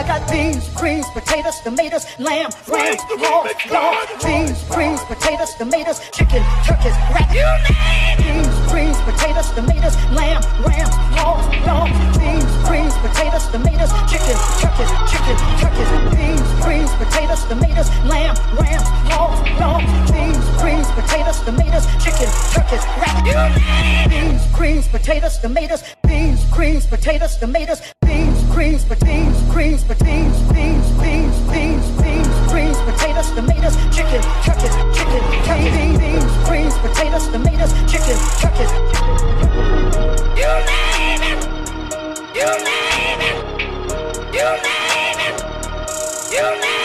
got beans, greens, potatoes, tomatoes, lamb, ram, pork, dog. Beans, greens, potatoes, tomatoes, chicken, turkeys, rat. You name it. Beans, greens, potatoes, tomatoes, lamb, ram, pork, dog. Beans, greens, potatoes, tomatoes, chicken, turkeys, beans, greens, potatoes, tomatoes, lamb, ram, pork, dog. Beans, greens, potatoes, tomatoes, chicken, turkeys, rat. You name it. Beans, greens, potatoes, tomatoes, beans, greens, potatoes, tomatoes, beans, greens, beans, greens, beans, beans, beans, beans, beans, greens, potatoes, tomatoes, chicken, turkeys, beans, greens, potatoes, tomatoes, chicken, turkeys. You name it. You name it. You name it. You name it.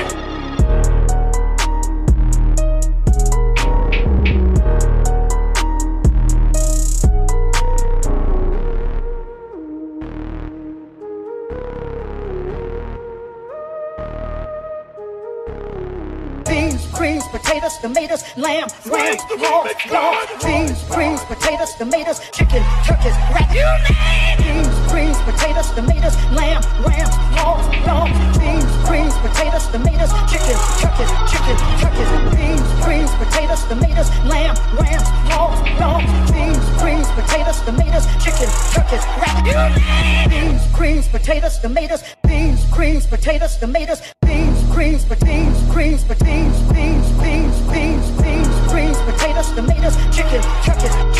Beans, greens, potatoes, tomatoes, lamb, ram, pork, dog. Beans, greens, potatoes, tomatoes, chicken, turkeys, rat. You name it. Beans, greens, potatoes, tomatoes, lamb, ram, pork, dog. Beans, greens, potatoes, tomatoes, chicken, turkeys, beans, greens, potatoes, tomatoes, lamb, ram, pork, dog. Beans, greens, potatoes, tomatoes, chicken, turkeys, rat. You name it. Beans, greens, potatoes, tomatoes, beans, greens, potatoes, tomatoes, beans, greens, beans, greens, beans, beans, beans, beans, beans, greens, potatoes, tomatoes, chicken, turkeys.